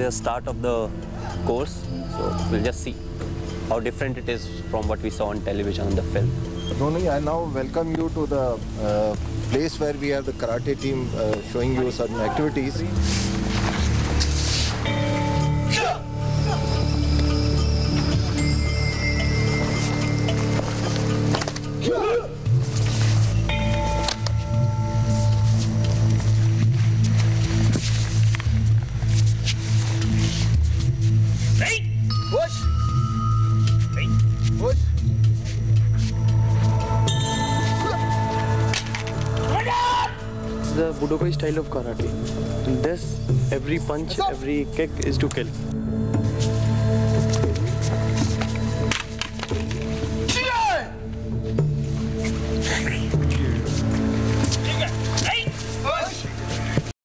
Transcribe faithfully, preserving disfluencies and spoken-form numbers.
is a start of the course, so we'll just see how different it is from what we saw on television on the film. Dhoni, I now welcome you to the uh, place where we have the karate team uh, showing you certain activities. Push! Push! The Budokoi style of karate. In this, every punch, every kick is to kill.